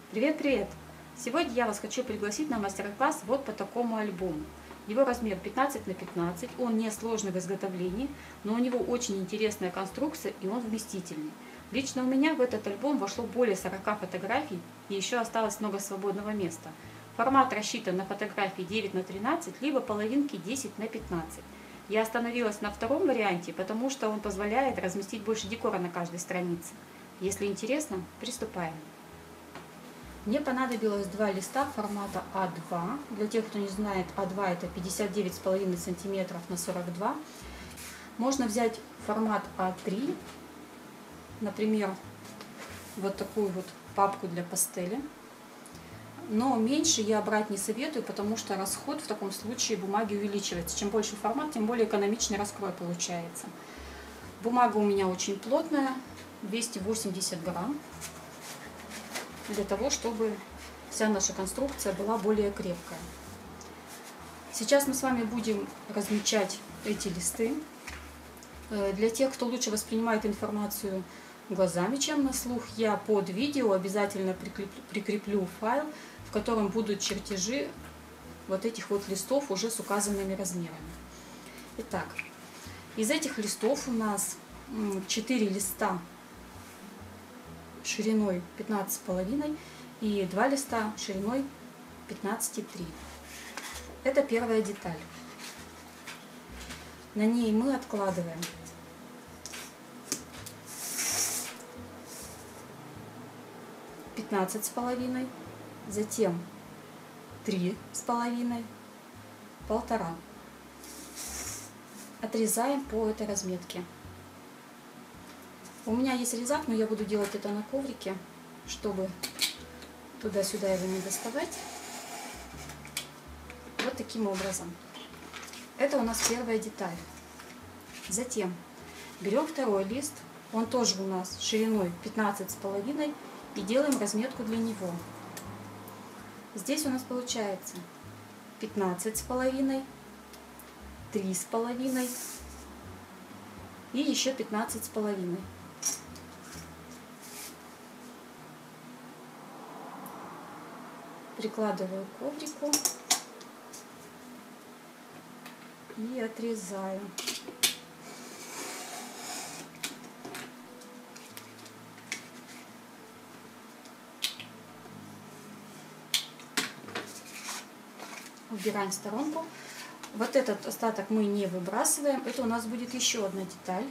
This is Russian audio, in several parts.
Привет-привет! Сегодня я вас хочу пригласить на мастер-класс вот по такому альбому. Его размер 15 на 15, он не сложный в изготовлении, но у него очень интересная конструкция и он вместительный. Лично у меня в этот альбом вошло более 40 фотографий и еще осталось много свободного места. Формат рассчитан на фотографии 9 на 13, либо половинки 10 на 15. Я остановилась на втором варианте, потому что он позволяет разместить больше декора на каждой странице. Если интересно, приступаем. Мне понадобилось два листа формата А2. Для тех, кто не знает, А2 это 59,5 см на 42. Можно взять формат А3, например, вот такую вот папку для пастели. Но меньше я брать не советую, потому что расход в таком случае бумаги увеличивается. Чем больше формат, тем более экономичный раскрой получается. Бумага у меня очень плотная, 280 грамм. Для того, чтобы вся наша конструкция была более крепкая. Сейчас мы с вами будем размечать эти листы. Для тех, кто лучше воспринимает информацию глазами, чем на слух, я под видео обязательно прикреплю файл, в котором будут чертежи вот этих вот листов уже с указанными размерами. Итак, из этих листов у нас 4 листа шириной 15,5 и 2 листа шириной 15,3. Это первая деталь. На ней мы откладываем 15,5, затем 3,5, 1,5. Отрезаем по этой разметке. У меня есть резак, но я буду делать это на коврике, чтобы туда-сюда его не доставать. Вот таким образом. Это у нас первая деталь. Затем берем второй лист, он тоже у нас шириной 15,5, и делаем разметку для него. Здесь у нас получается 15,5, 3,5 и еще 15,5. Прикладываю к коврику и отрезаю. Убираем в сторонку. Вот этот остаток мы не выбрасываем. Это у нас будет еще одна деталь.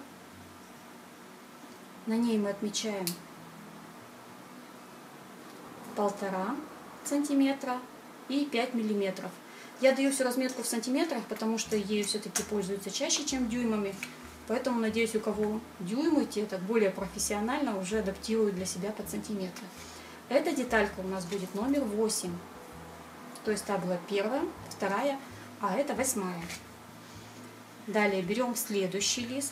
На ней мы отмечаем 1,5 сантиметра и 5 миллиметров. Я даю всю разметку в сантиметрах, потому что ею все-таки пользуются чаще, чем дюймами. Поэтому, надеюсь, у кого дюймы, те так более профессионально уже адаптируют для себя под сантиметры. Эта деталька у нас будет номер 8. То есть та была первая, вторая, а это 8. Далее берем следующий лист.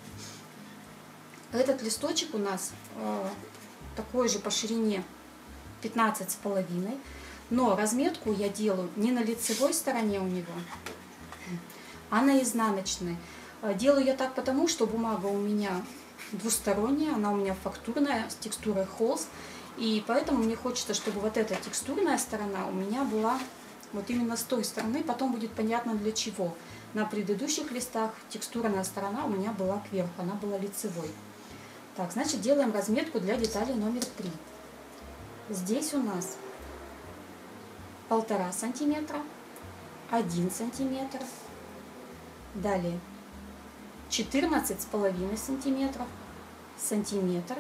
Этот листочек у нас такой же по ширине 15,5, но разметку я делаю не на лицевой стороне у него, а на изнаночной. Делаю я так потому, что бумага у меня двусторонняя, она у меня фактурная, с текстурой холст, и поэтому мне хочется, чтобы вот эта текстурная сторона у меня была вот именно с той стороны, потом будет понятно для чего. На предыдущих листах текстурная сторона у меня была кверху, она была лицевой. Так, значит, делаем разметку для детали номер 3. Здесь у нас 1,5 сантиметра, 1 сантиметр, далее 14,5 сантиметров, сантиметр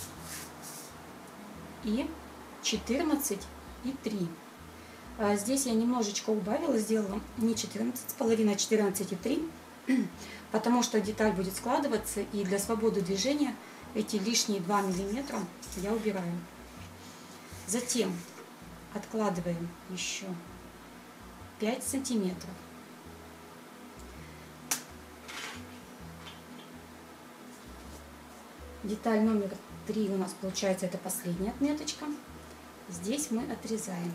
и 14,3. Здесь я немножечко убавила, сделала не 14,5, а 14,3, потому что деталь будет складываться, и для свободы движения эти лишние 2 миллиметра я убираю. Затем откладываем еще 5 сантиметров. Деталь номер 3 у нас получается, это последняя отметочка. Здесь мы отрезаем.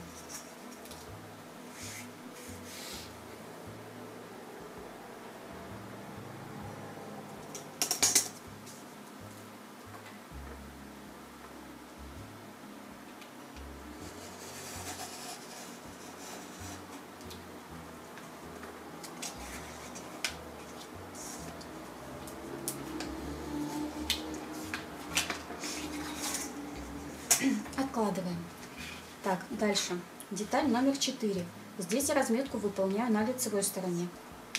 Откладываем. Так, дальше. Деталь номер 4. Здесь я разметку выполняю на лицевой стороне.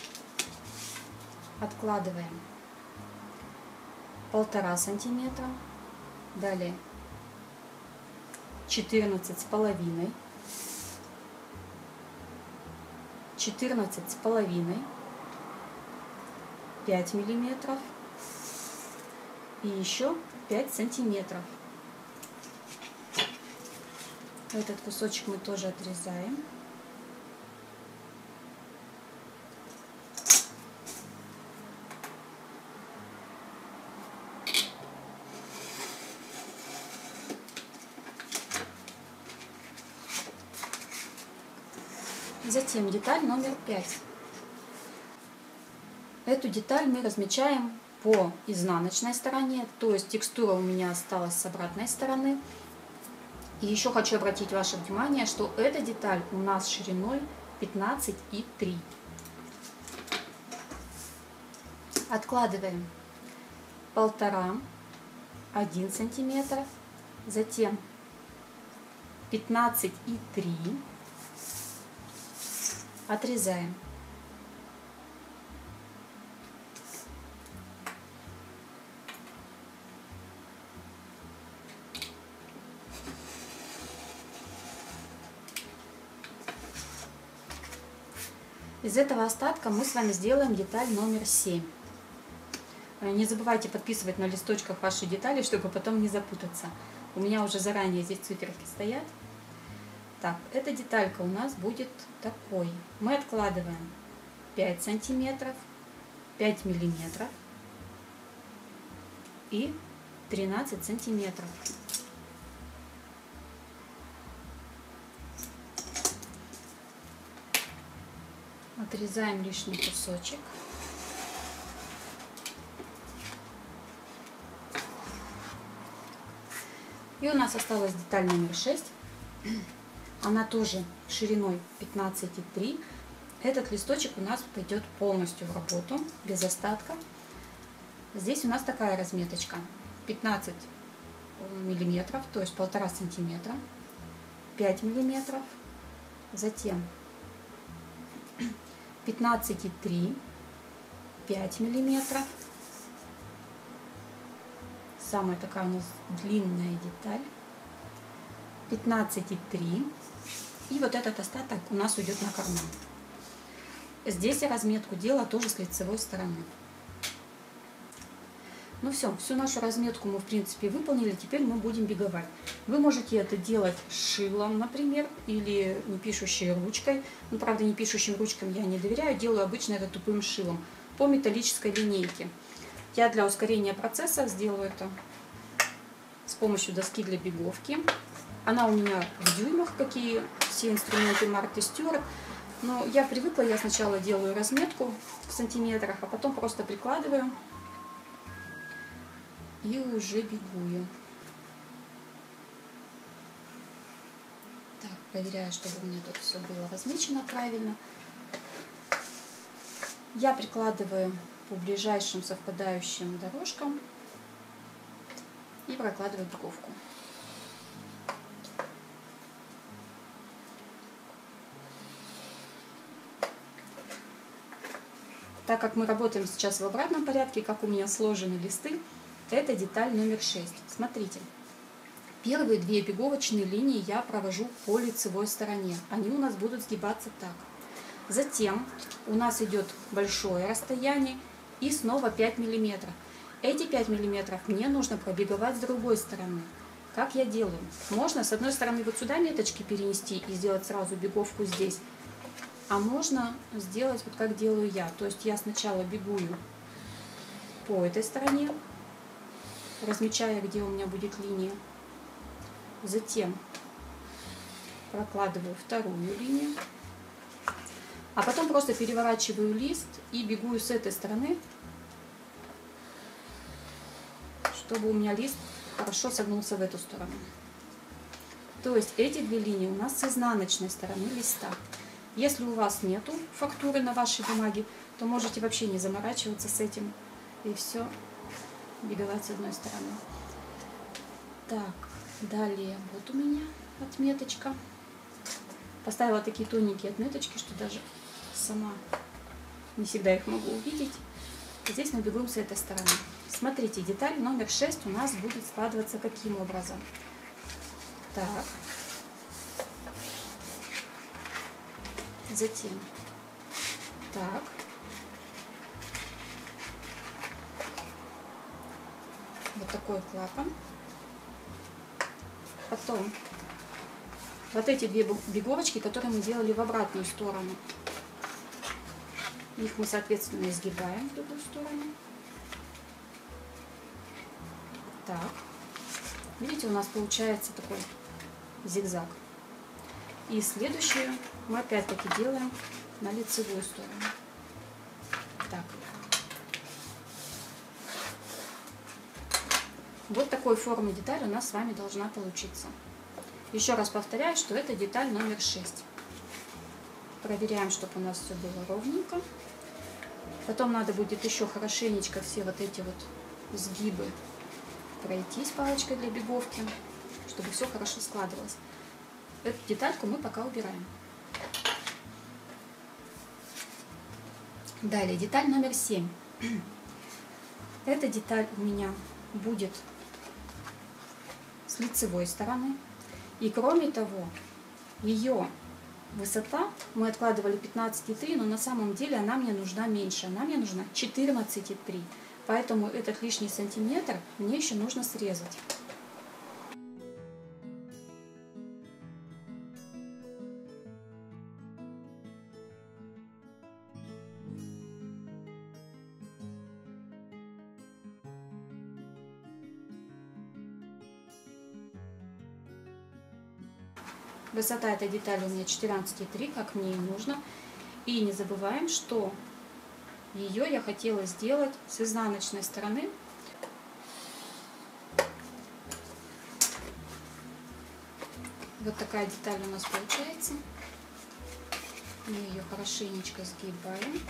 Откладываем 1,5 сантиметра. Далее 14,5. 14,5. 5 миллиметров. И еще 5 сантиметров. Этот кусочек мы тоже отрезаем. Затем деталь номер 5. Эту деталь мы размечаем по изнаночной стороне, то есть текстура у меня осталась с обратной стороны. И еще хочу обратить ваше внимание, что эта деталь у нас шириной 15,3. Откладываем 1,5, 1 сантиметр, затем 15,3. Отрезаем. Из этого остатка мы с вами сделаем деталь номер 7. Не забывайте подписывать на листочках ваши детали, чтобы потом не запутаться. У меня уже заранее здесь циферки стоят. Так, эта деталька у нас будет такой. Мы откладываем 5 сантиметров, 5 миллиметров и 13 сантиметров. Отрезаем лишний кусочек. И у нас осталась деталь номер 6. Она тоже шириной 15,3. Этот листочек у нас пойдет полностью в работу, без остатка. Здесь у нас такая разметочка. 15 миллиметров, то есть 1,5 сантиметра. 5 миллиметров. Затем 15,3. 5 миллиметров. Самая такая у нас длинная деталь. 15,3. И вот этот остаток у нас уйдет на карман. Здесь я разметку делала тоже с лицевой стороны. Ну все, всю нашу разметку мы в принципе выполнили. Теперь мы будем биговать. Вы можете это делать шилом, например, или не пишущей ручкой. Ну, правда, не пишущим ручкам я не доверяю. Делаю обычно это тупым шилом по металлической линейке. Я для ускорения процесса сделаю это с помощью доски для биговки. Она у меня в дюймах, какие все инструменты марки Стюарт. Но я привыкла, я сначала делаю разметку в сантиметрах, а потом просто прикладываю и уже бигую. Так, проверяю, чтобы у меня тут все было размечено правильно. Я прикладываю по ближайшим совпадающим дорожкам и прокладываю биговку. Так как мы работаем сейчас в обратном порядке, как у меня сложены листы, это деталь номер 6. Смотрите, первые две биговочные линии я провожу по лицевой стороне. Они у нас будут сгибаться так. Затем у нас идет большое расстояние и снова 5 миллиметров. Эти 5 миллиметров мне нужно пробиговать с другой стороны. Как я делаю? Можно с одной стороны вот сюда меточки перенести и сделать сразу биговку здесь. А можно сделать вот как делаю я. То есть я сначала бигую по этой стороне, размечая, где у меня будет линия. Затем прокладываю вторую линию. А потом просто переворачиваю лист и бигую с этой стороны, чтобы у меня лист хорошо согнулся в эту сторону. То есть эти две линии у нас с изнаночной стороны листа. Если у вас нету фактуры на вашей бумаге, то можете вообще не заморачиваться с этим и все биговать с одной стороны. Так, Далее вот у меня отметочка. Поставила такие тоненькие отметочки, что даже сама не всегда их могу увидеть. Здесь мы бегом с этой стороны. Смотрите, деталь номер 6 у нас будет складываться каким образом. Так. Затем. Так. Вот такой клапан. Потом вот эти две беговочки, которые мы делали в обратную сторону. Их мы, соответственно, изгибаем в другую сторону. Так. Видите, у нас получается такой зигзаг. И следующую мы опять-таки делаем на лицевую сторону. Так. Вот такой формы деталь у нас с вами должна получиться. Еще раз повторяю, что это деталь номер 6. Проверяем, чтобы у нас все было ровненько. Потом надо будет еще хорошенечко все вот эти вот сгибы пройтись палочкой для беговки, чтобы все хорошо складывалось. Эту детальку мы пока убираем. Далее, деталь номер 7. Эта деталь у меня будет с лицевой стороны. И кроме того, ее высота, мы откладывали 15,3, но на самом деле она мне нужна меньше. Она мне нужна 14,3. Поэтому этот лишний сантиметр мне еще нужно срезать. Высота этой детали у меня 14,3, как мне и нужно. И не забываем, что ее я хотела сделать с изнаночной стороны. Вот такая деталь у нас получается. Мы ее хорошенечко сгибаем.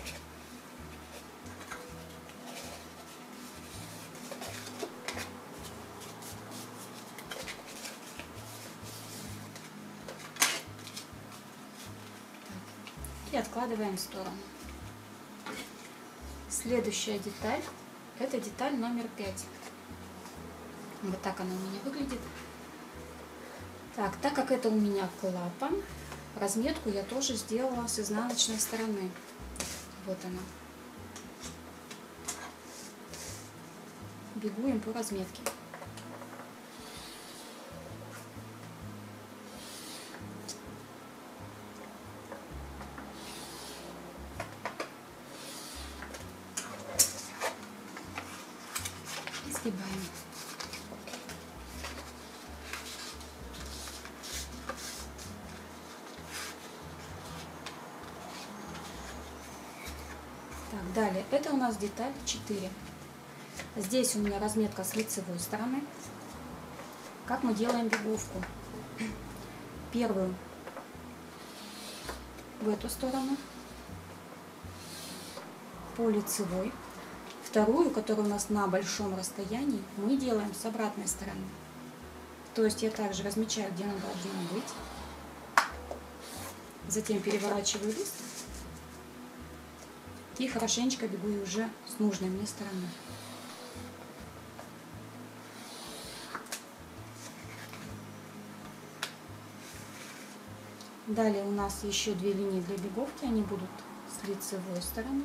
И откладываем в сторону. Следующая деталь, это деталь номер 5. Вот так она у меня выглядит. Так как это у меня клапан, разметку я тоже сделала с изнаночной стороны. Вот она. Бегуем по разметке. Сгибаем. Так, далее. Это у нас деталь 4. Здесь у меня разметка с лицевой стороны. Как мы делаем беговку? Первую в эту сторону по лицевой. Вторую, которая у нас на большом расстоянии, мы делаем с обратной стороны. То есть я также размечаю, где она должна быть. Затем переворачиваю лист. И хорошенечко бегу уже с нужной мне стороны. Далее у нас еще две линии для беговки. Они будут с лицевой стороны.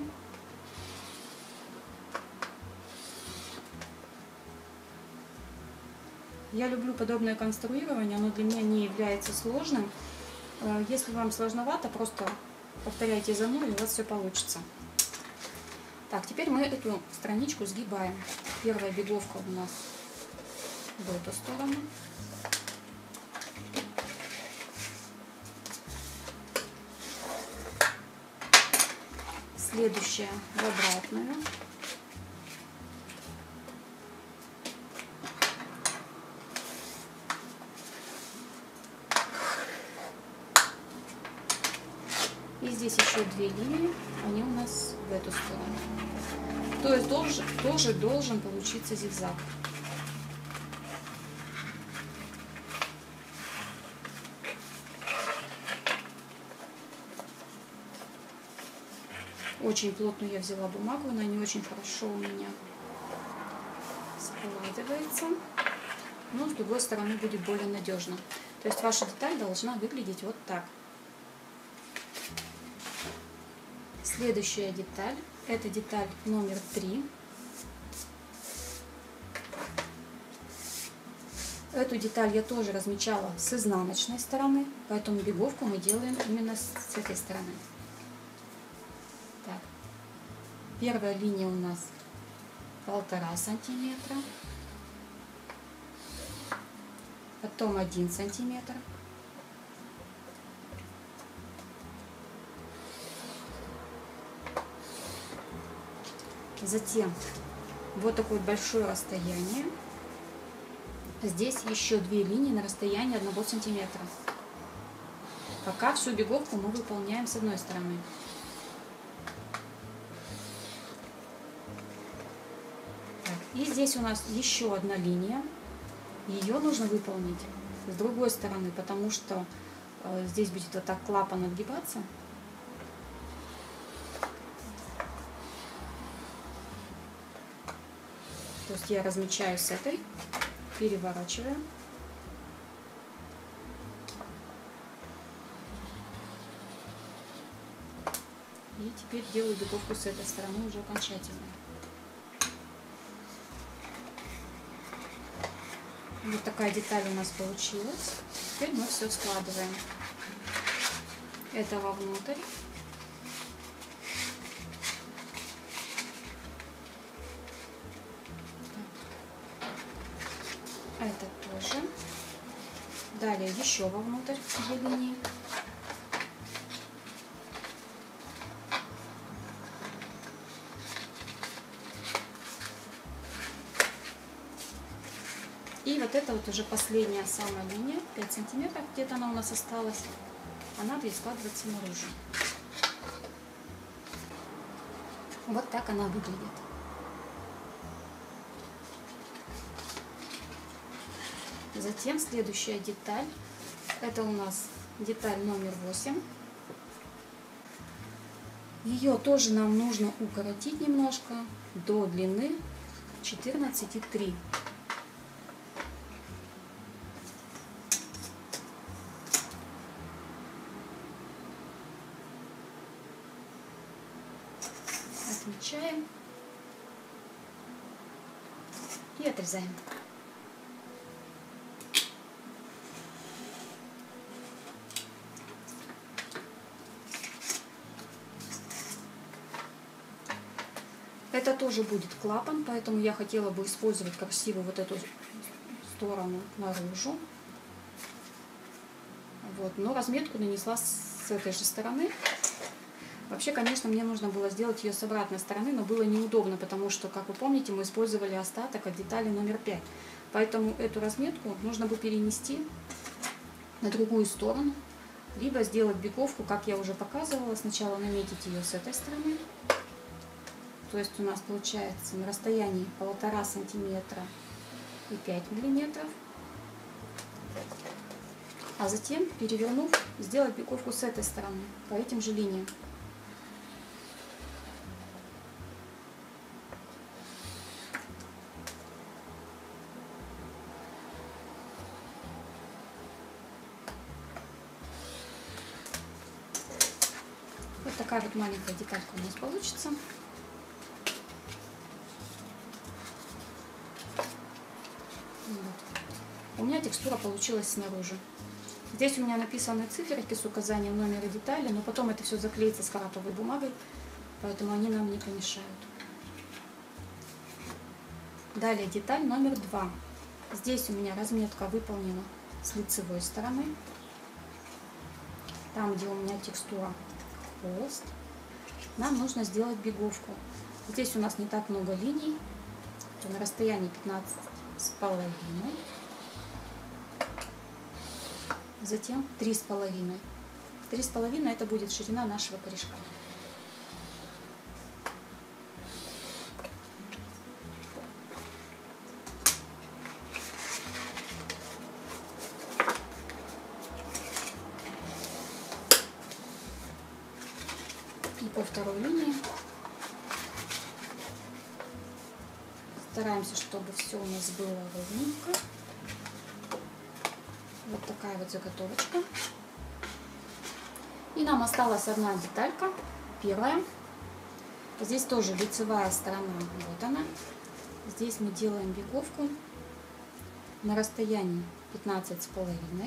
Я люблю подобное конструирование, оно для меня не является сложным. Если вам сложновато, просто повторяйте за мной, и у вас все получится. Так, теперь мы эту страничку сгибаем. Первая беговка у нас в эту сторону. Следующая в обратную. И здесь еще две линии, они у нас в эту сторону. То есть тоже должен получиться зигзаг. Очень плотную я взяла бумагу, она не очень хорошо у меня складывается, но с другой стороны будет более надежно. То есть ваша деталь должна выглядеть вот так. Следующая деталь, это деталь номер 3. Эту деталь я тоже размечала с изнаночной стороны, поэтому беговку мы делаем именно с этой стороны. Так. Первая линия у нас 1,5 сантиметра, потом 1 сантиметр, затем вот такое большое расстояние. Здесь еще 2 линии на расстоянии 1 сантиметра. Пока всю беговку мы выполняем с одной стороны. Так, и здесь у нас еще одна линия. Ее нужно выполнить с другой стороны, потому что здесь будет вот так клапан отгибаться. То есть я размечаю с этой, переворачиваю. И теперь делаю беговку с этой стороны уже окончательно. Вот такая деталь у нас получилась. Теперь мы все складываем. Это вовнутрь. Это тоже. Далее еще вовнутрь 2 линии. И вот это вот уже последняя самая линия, 5 сантиметров, где-то она у нас осталась. Она будет складываться наружу. Вот так она выглядит. Затем следующая деталь, это у нас деталь номер 8. Ее тоже нам нужно укоротить немножко до длины 14,3. Отмечаем и отрезаем. Это тоже будет клапан, поэтому я хотела бы использовать красиво вот эту сторону наружу. Вот, но разметку нанесла с этой же стороны. Вообще, конечно, мне нужно было сделать ее с обратной стороны, но было неудобно, потому что, как вы помните, мы использовали остаток от детали номер 5. Поэтому эту разметку нужно было перенести на другую сторону, либо сделать беговку, как я уже показывала, сначала наметить ее с этой стороны. То есть у нас получается на расстоянии 1,5 сантиметра и 5 миллиметров. А затем, перевернув, сделать беговку с этой стороны, по этим же линиям. Вот такая вот маленькая деталька у нас получится. Вот. У меня текстура получилась снаружи. Здесь у меня написаны циферки с указанием номера детали, но потом это все заклеится с краповой бумагой, поэтому они нам не помешают. Далее деталь номер 2. Здесь у меня разметка выполнена с лицевой стороны. Там, где у меня текстура холст, нам нужно сделать беговку. Здесь у нас не так много линий, то на расстоянии 15,5. Затем 3,5. 3,5 это будет ширина нашего корешка. И по второй линии Стараемся, чтобы все у нас было ровненько. Вот такая вот заготовочка. И нам осталась одна деталька, первая. Здесь тоже лицевая сторона, вот она. Здесь мы делаем беговку на расстоянии 15,5.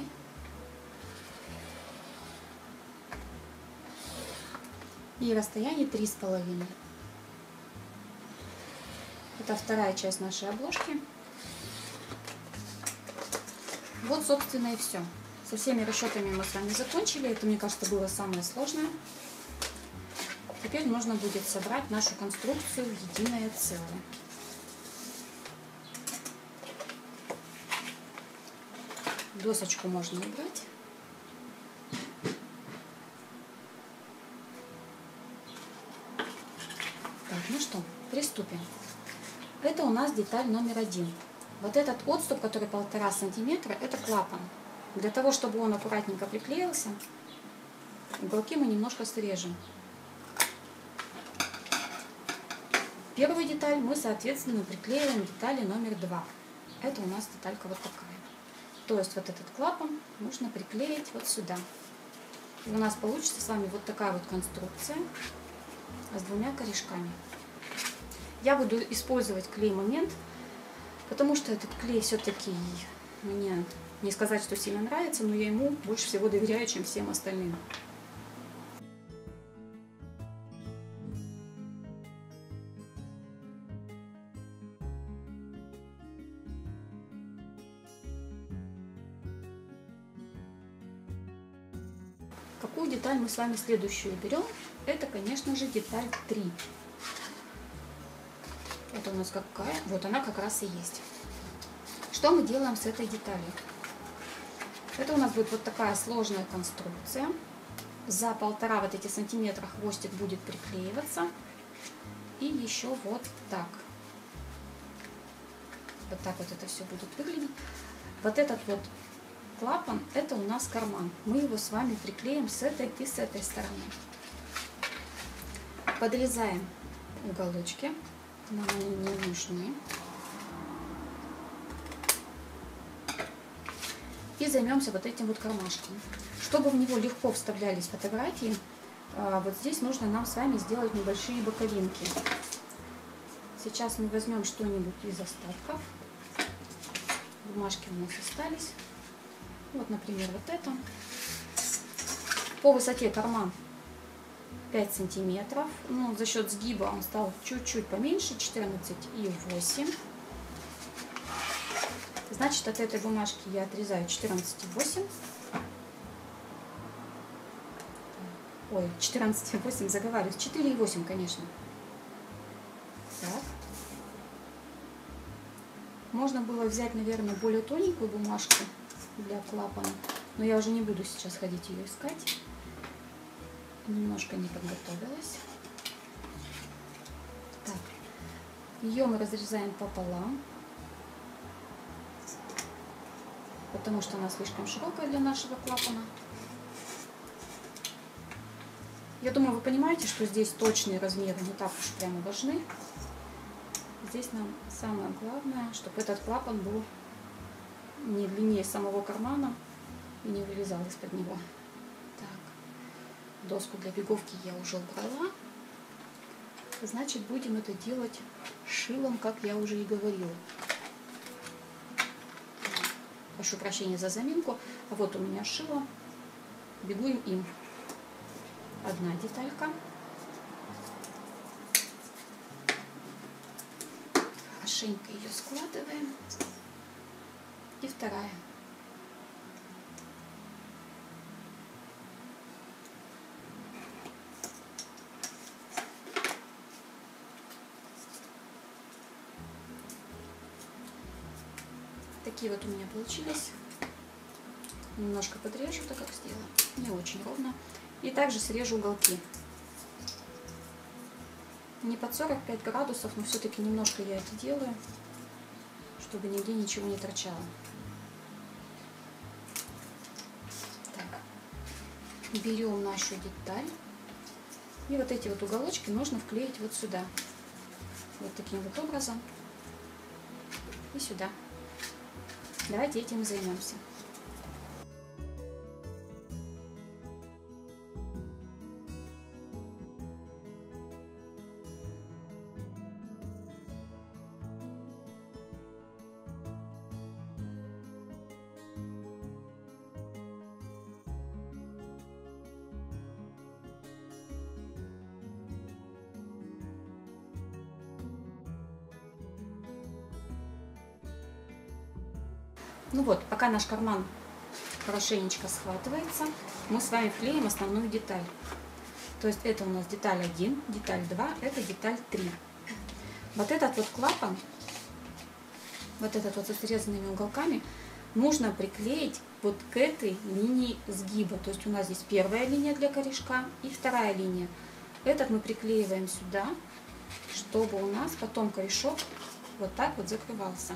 И расстояние 3,5. Это вторая часть нашей обложки. Вот, собственно, и все. Со всеми расчетами мы с вами закончили. Это, мне кажется, было самое сложное. Теперь нужно будет собрать нашу конструкцию в единое целое. Досочку можно убрать. Так, ну что, приступим. Это у нас деталь номер 1. Вот этот отступ, который 1,5 сантиметра, это клапан. Для того, чтобы он аккуратненько приклеился, уголки мы немножко срежем. Первую деталь мы, соответственно, приклеиваем детали номер 2. Это у нас деталька вот такая. То есть вот этот клапан нужно приклеить вот сюда. И у нас получится с вами вот такая вот конструкция с 2 корешками. Я буду использовать клей-момент, потому что этот клей все-таки мне не сказать, что сильно нравится, но я ему больше всего доверяю, чем всем остальным. Какую деталь мы с вами следующую берем? Это, конечно же, деталь 3. Это у нас какая? Вот она как раз и есть. Что мы делаем с этой деталью? Это у нас будет вот такая сложная конструкция. За 1,5 вот эти сантиметра хвостик будет приклеиваться. И еще вот так. Вот так вот это все будет выглядеть. Вот этот вот клапан, это у нас карман. Мы его с вами приклеим с этой и с этой стороны. Подрезаем уголочки. Нам они не нужны. И займемся вот этим вот кармашком. Чтобы в него легко вставлялись фотографии, вот здесь нужно нам с вами сделать небольшие боковинки. Сейчас мы возьмем что-нибудь из остатков. Бумажки у нас остались. Вот, например, вот это. По высоте карман 5 сантиметров. Ну, за счет сгиба он стал чуть-чуть поменьше, 14,8. Значит, от этой бумажки я отрезаю 14,8. Ой, 14,8, заговариваюсь. 4,8, конечно. Так. Можно было взять, наверное, более тоненькую бумажку для клапана, но я уже не буду сейчас ходить ее искать. Немножко не подготовилась. Так. Ее мы разрезаем пополам, потому что она слишком широкая для нашего клапана. Я думаю, вы понимаете, что здесь точные размеры не так уж прямо важны. Здесь нам самое главное, чтобы этот клапан был не длиннее самого кармана и не вылезал из-под него. Так, доску для беговки я уже убрала. Значит, будем это делать шилом, как я уже и говорила. Прошу прощения за заминку. А вот у меня шило. Бегуем им. Одна деталька. Хорошенько ее складываем. И вторая. Такие вот у меня получились. Немножко подрежу, так как сделала. Не очень ровно. И также срежу уголки. Не под 45 градусов, но все-таки немножко я это делаю, чтобы нигде ничего не торчало. Так. Берем нашу деталь. И вот эти вот уголочки нужно вклеить вот сюда. Вот таким вот образом. и сюда. Давайте этим и займемся. Ну вот, пока наш карман хорошенечко схватывается, мы с вами вклеим основную деталь. То есть это у нас деталь 1, деталь 2, это деталь 3. Вот этот вот клапан, вот этот вот со срезанными уголками, нужно приклеить вот к этой линии сгиба. То есть у нас здесь первая линия для корешка и вторая линия. Этот мы приклеиваем сюда, чтобы у нас потом корешок вот так вот закрывался.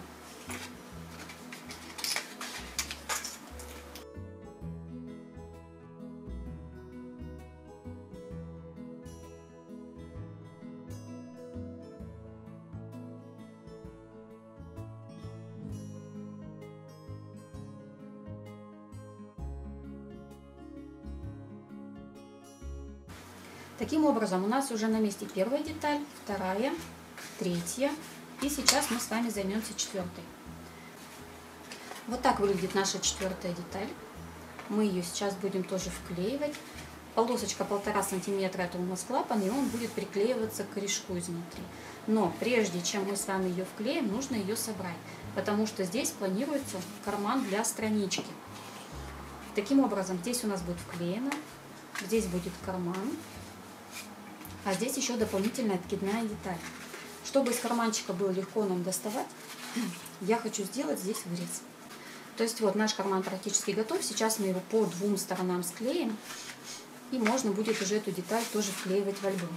Таким образом, у нас уже на месте первая деталь, вторая, третья, и сейчас мы с вами займемся четвертой. Вот так выглядит наша четвертая деталь. Мы ее сейчас будем тоже вклеивать. Полосочка 1,5 сантиметра, это у нас клапан, и он будет приклеиваться к корешку изнутри. Но прежде чем мы с вами ее вклеим, нужно ее собрать, потому что здесь планируется карман для странички. Таким образом, здесь у нас будет вклеено, здесь будет карман. А здесь еще дополнительная откидная деталь. Чтобы из карманчика было легко нам доставать, я хочу сделать здесь вырез. То есть вот наш карман практически готов. Сейчас мы его по двум сторонам склеим. И можно будет уже эту деталь тоже вклеивать в альбом.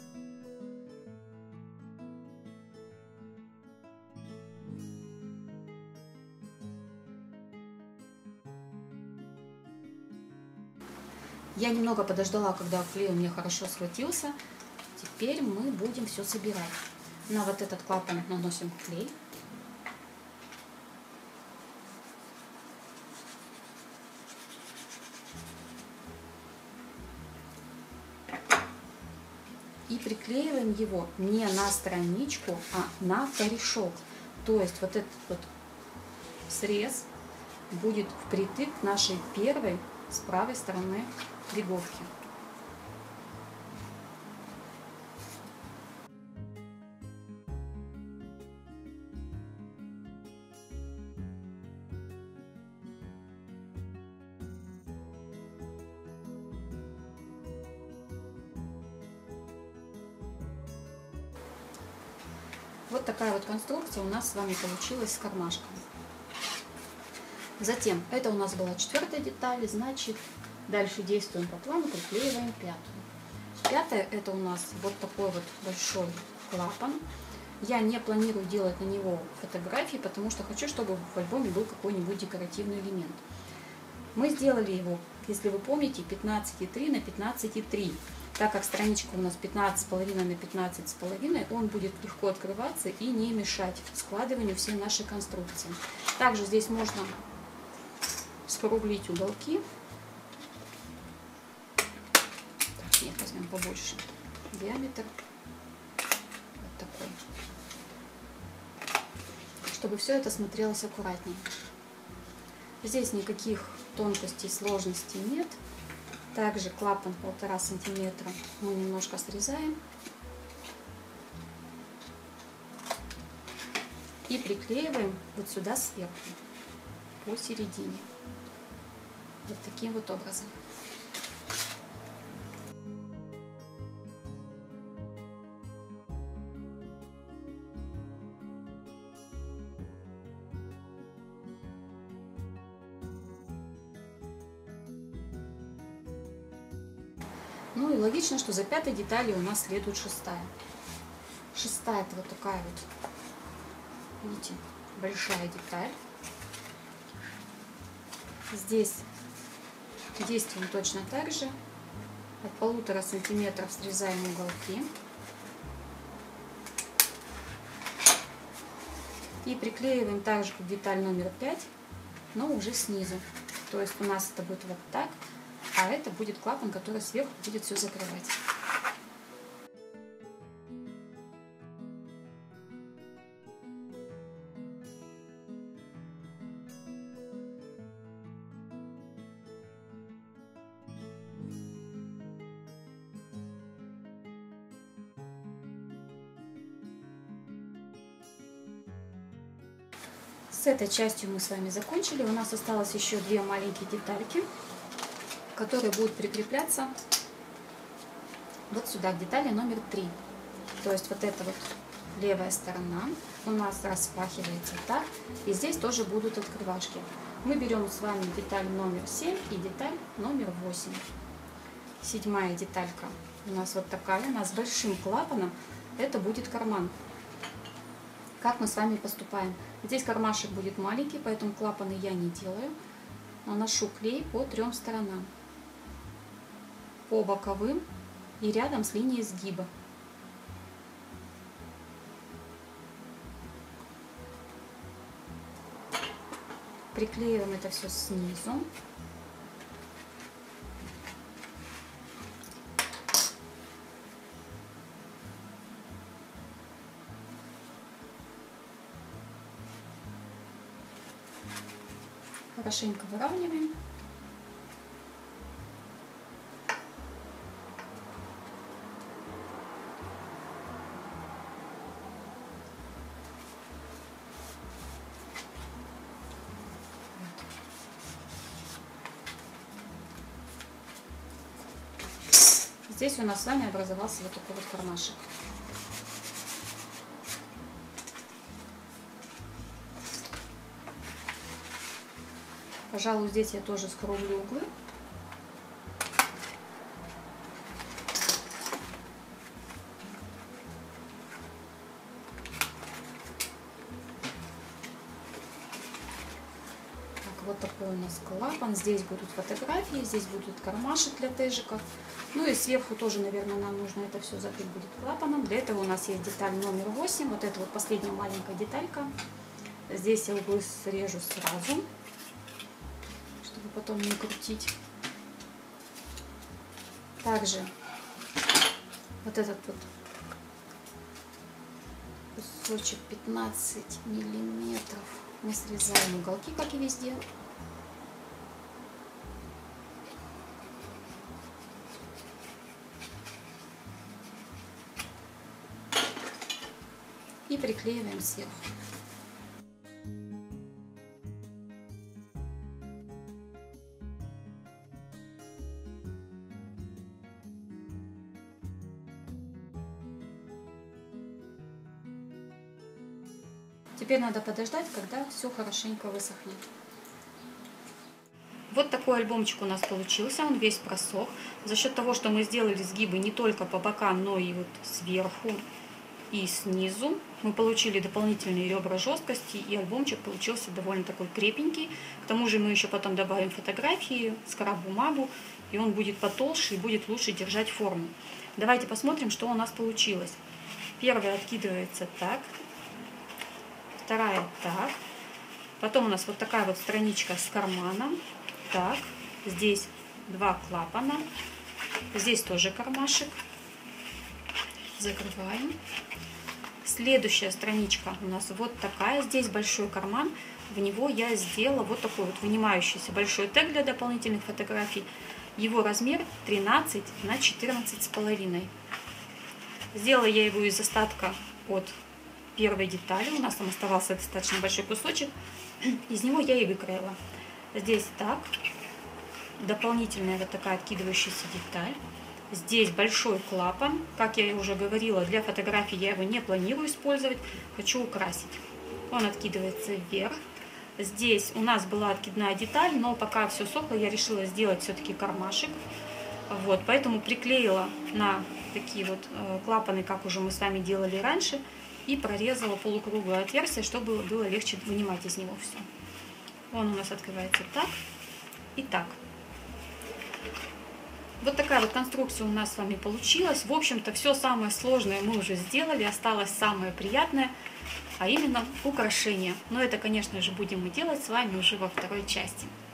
Я немного подождала, когда клей у меня хорошо схватился. Теперь мы будем все собирать. На вот этот клапан наносим клей. И приклеиваем его не на страничку, а на корешок. То есть вот этот вот срез будет впритык к нашей первой с правой стороны леговки. Вот такая вот конструкция у нас с вами получилась с кармашком. Затем, это у нас была четвертая деталь, значит, дальше действуем по плану, приклеиваем пятую. Пятая, это у нас вот такой вот большой клапан. Я не планирую делать на него фотографии, потому что хочу, чтобы в альбоме был какой-нибудь декоративный элемент. Мы сделали его, если вы помните, 15,3 на 15,3. Так как страничка у нас 15,5 на 15,5, он будет легко открываться и не мешать складыванию всей нашей конструкции. Также здесь можно скруглить уголки. Так, нет, возьмем побольше диаметр. Вот такой. Чтобы все это смотрелось аккуратнее. Здесь никаких тонкостей, сложностей нет. Также клапан 1,5 сантиметра мы немножко срезаем и приклеиваем вот сюда сверху, посередине, вот таким вот образом. Ну и логично, что за пятой деталью у нас следует шестая. Шестая — это вот такая вот, видите, большая деталь. Здесь действуем точно так же. От 1,5 сантиметров срезаем уголки. И приклеиваем так же, как деталь номер 5, но уже снизу. То есть у нас это будет вот так, а это будет клапан, который сверху будет все закрывать. С этой частью мы с вами закончили. У нас осталось еще две маленькие детальки, которые будут прикрепляться вот сюда, к детали номер 3. То есть вот эта вот левая сторона у нас распахивается так, и здесь тоже будут открывашки. Мы берем с вами деталь номер 7 и деталь номер 8. Седьмая деталька у нас вот такая, она с большим клапаном, это будет карман. Как мы с вами поступаем? Здесь кармашек будет маленький, поэтому клапаны я не делаю. Наношу клей по 3 сторонам, по боковым и рядом с линией сгиба. Приклеиваем это все снизу. Хорошенько выравниваем. Здесь у нас с вами образовался вот такой вот кармашек. Пожалуй, здесь я тоже скруглю углы. Так, вот такой у нас клапан. Здесь будут фотографии, здесь будет кармашек для тежиков. Ну и сверху тоже, наверное, нам нужно это все закрыть будет клапаном. Для этого у нас есть деталь номер 8. Вот это вот последняя маленькая деталька. Здесь я углы срежу сразу, чтобы потом не крутить. Также вот этот вот кусочек 15 миллиметров мы срезаем уголки, как и везде. И приклеиваем сверху. Теперь надо подождать, когда все хорошенько высохнет. Вот такой альбомчик у нас получился, он весь просох. За счет того, что мы сделали сгибы не только по бокам, но и вот сверху и снизу, мы получили дополнительные ребра жесткости, и альбомчик получился довольно такой крепенький. К тому же мы еще потом добавим фотографии, скраб-бумагу, и он будет потолще и будет лучше держать форму. Давайте посмотрим, что у нас получилось. Первая откидывается так, вторая так. Потом у нас вот такая вот страничка с карманом. Так, здесь два клапана. Здесь тоже кармашек. Закрываем. Следующая страничка у нас вот такая. Здесь большой карман. В него я сделала вот такой вот вынимающийся большой тег для дополнительных фотографий. Его размер 13 на 14,5. Сделала я его из остатка от первой детали. У нас там оставался достаточно большой кусочек. Из него я и выкроила. Здесь так. Дополнительная вот такая откидывающаяся деталь. Здесь большой клапан. Как я уже говорила, для фотографий я его не планирую использовать. Хочу украсить. Он откидывается вверх. Здесь у нас была откидная деталь, но пока все сохло, я решила сделать все-таки кармашек. Вот, поэтому приклеила на такие вот клапаны, как уже мы с вами делали раньше, и прорезала полукруглое отверстие, чтобы было легче вынимать из него все. Он у нас открывается так и так. Вот такая вот конструкция у нас с вами получилась. В общем-то, все самое сложное мы уже сделали. Осталось самое приятное, а именно украшение. Но это, конечно же, будем мы делать с вами уже во второй части.